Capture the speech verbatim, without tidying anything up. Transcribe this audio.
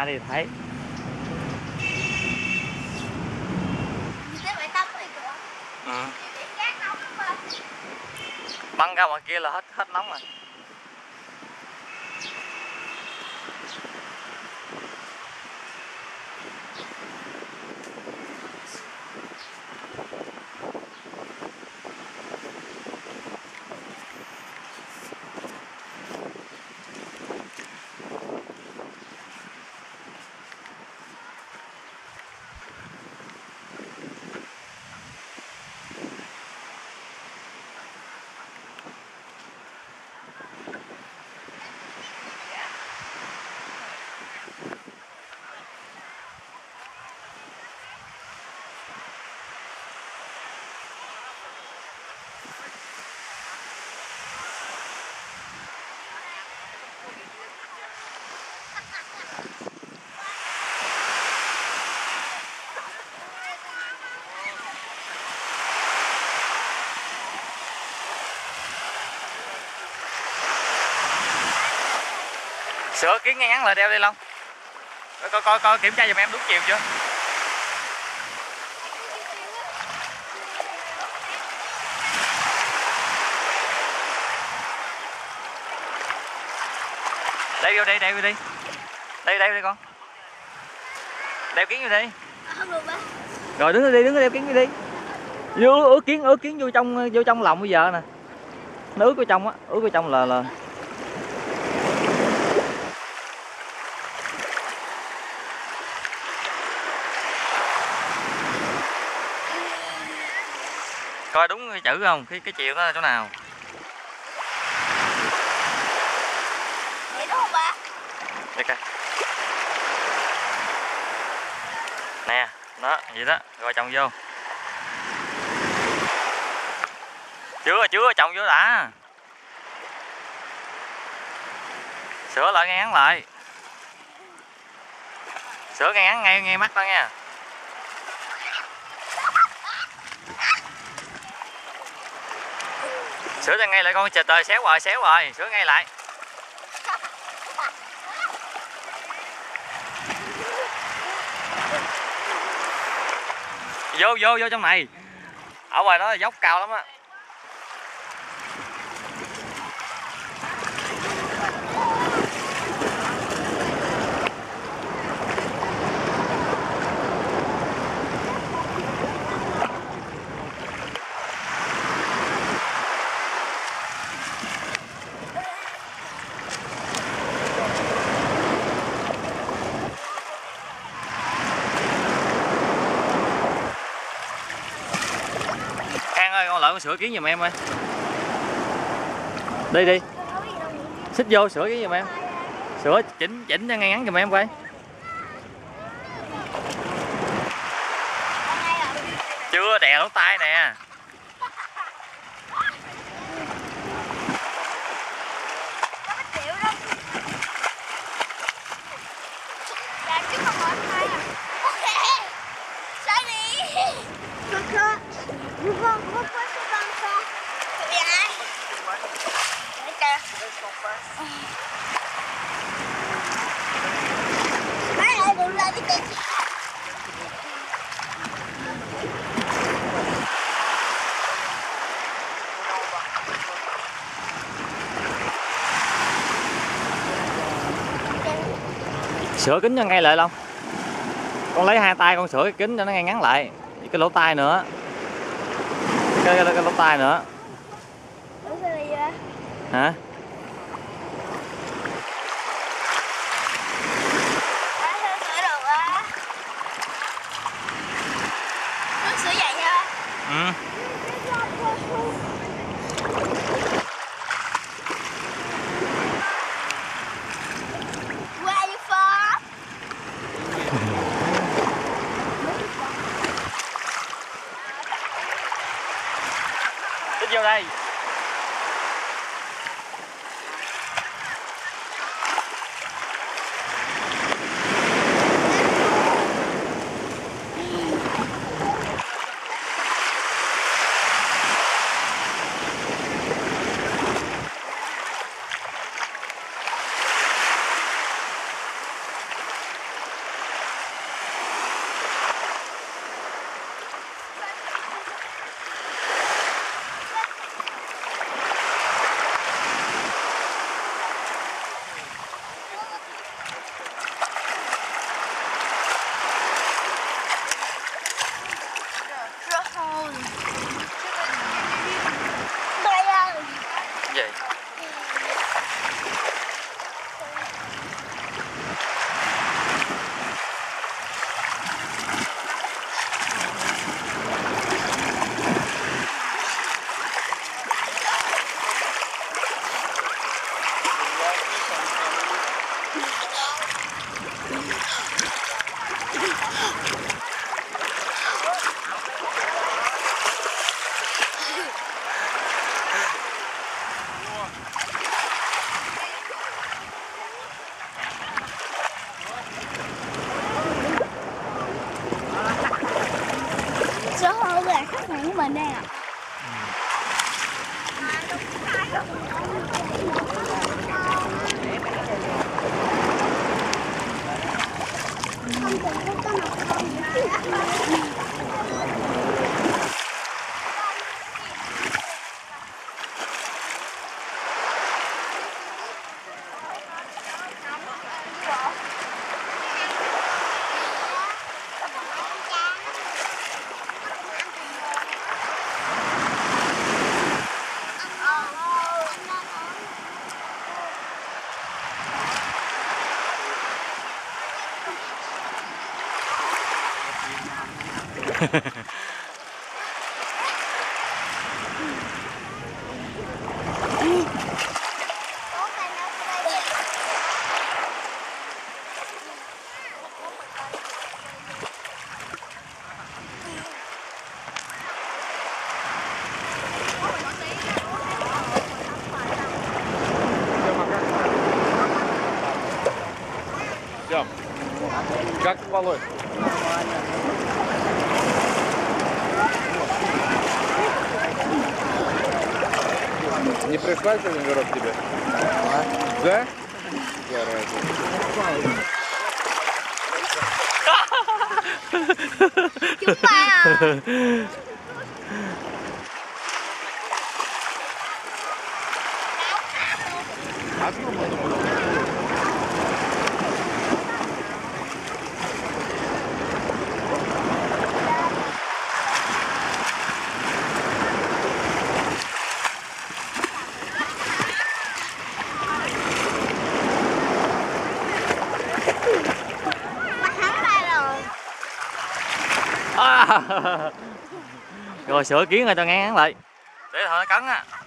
xa đi thấy. Ừ. Băng ra ngoài kia là hết hết nóng rồi. Sửa kiến ngay ngắn lại đeo đi Long. Coi coi coi kiểm tra giùm em đúng chiều chưa. Đeo vô đi, đeo vô đi. Đây đeo đi con. Đeo kiến vô đi. Rồi đứng đi, đứng đi, đeo kiến vô đi. Vô ướt kiến, ướt kiến vô trong vô trong lòng bây giờ nè. Nó ướt vô trong á, ướt vô trong là là coi đúng cái chữ không, cái cái chiều đó là chỗ nào. Vậy đúng không ba? Đây coi. Nè, đó, vậy đó, rồi trồng vô. Chưa, chưa, trồng vô đã. Sửa lại ngay ngắn lại. Sửa ngay ngắn ngay ngay mắt đó nha. Sửa cho ngay lại con, trời trời xéo rồi, xéo rồi, sửa ngay lại. Vô vô vô trong này. Ở ngoài đó là dốc cao lắm á. Ơi, con lợi con sửa kiến giùm em ơi. Đi đi. Xích vô sửa kiến giùm em. Sửa chỉnh chỉnh cho ngay ngắn giùm em coi. Chưa, đè lỗ tai nè. Sửa kính cho ngay lại Long. Con lấy hai tay con sửa cái kính cho nó ngay ngắn lại. Cái lỗ tai nữa. Cái, cái, cái lỗ tai nữa. Hả? Ừ. Tích vô đây. của mình đây ạ. Как полоть? Не пришла сегодня город тебе? А? Да? Chúng ta à. À. Rồi sửa kiến rồi cho ngán lại để thôi nó cắn á.